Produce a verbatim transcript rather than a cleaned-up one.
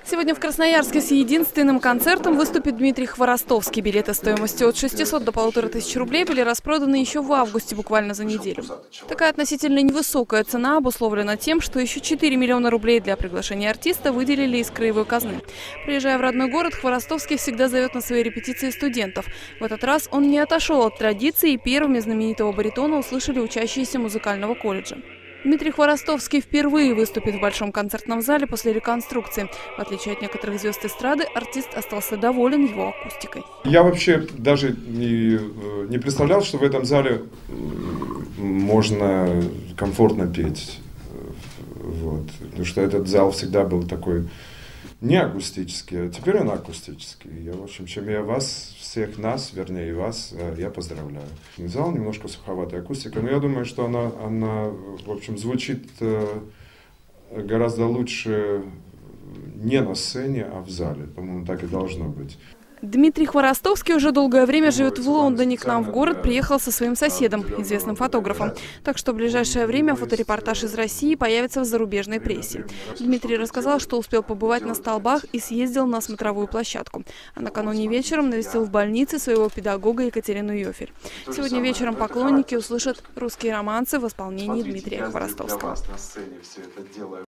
Сегодня в Красноярске с единственным концертом выступит Дмитрий Хворостовский. Билеты стоимостью от шестисот до полутора тысяч рублей были распроданы еще в августе, буквально за неделю. Такая относительно невысокая цена обусловлена тем, что еще четыре миллиона рублей для приглашения артиста выделили из краевой казны. Приезжая в родной город, Хворостовский всегда зовет на свои репетиции студентов. В этот раз он не отошел от традиции, и первыми знаменитого баритона услышали учащиеся музыкального колледжа. Дмитрий Хворостовский впервые выступит в Большом концертном зале после реконструкции. В отличие от некоторых звезд эстрады, артист остался доволен его акустикой. Я вообще даже не, не представлял, что в этом зале можно комфортно петь. Вот. Потому что этот зал всегда был такой не акустический, а теперь он акустический. Я, в общем, чем я вас, всех нас, вернее вас, я поздравляю. Зал немножко суховатая акустика, но я думаю, что она, она в общем, звучит гораздо лучше не на сцене, а в зале. По-моему, так и должно быть. Дмитрий Хворостовский уже долгое время живет в Лондоне. К нам в город приехал со своим соседом, известным фотографом. Так что в ближайшее время фоторепортаж из России появится в зарубежной прессе. Дмитрий рассказал, что успел побывать на столбах и съездил на смотровую площадку. А накануне вечером навестил в больнице своего педагога Екатерину Йофель. Сегодня вечером поклонники услышат русские романсы в исполнении Дмитрия Хворостовского.